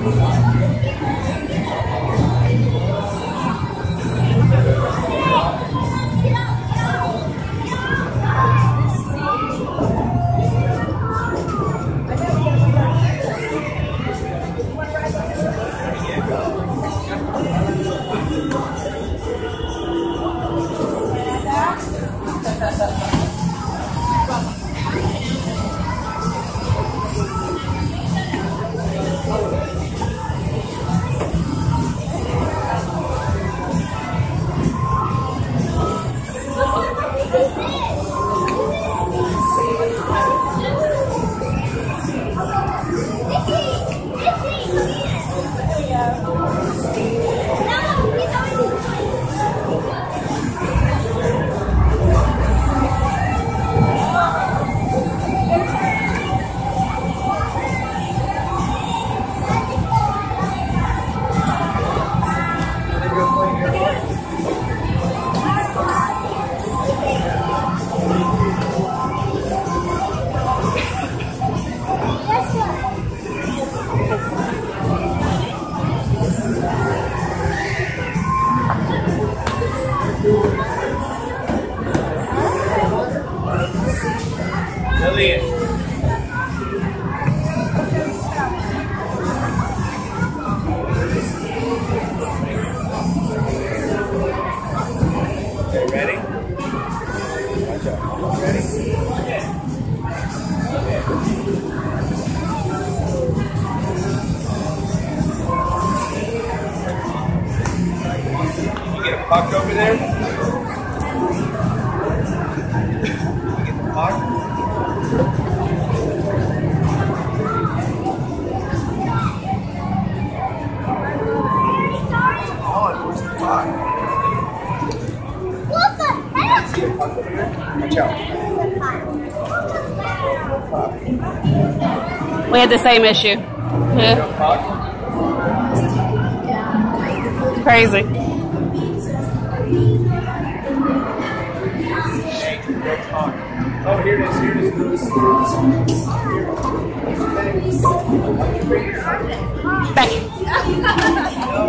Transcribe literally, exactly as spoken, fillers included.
Lillian. Okay, ready? Watch out. Ready? Yeah. You get a puck over there? You get the puck? What the heck? See a puck over there? Watch out. We had the same issue. Yeah. Crazy. Oh, here it is. Here it is. Back.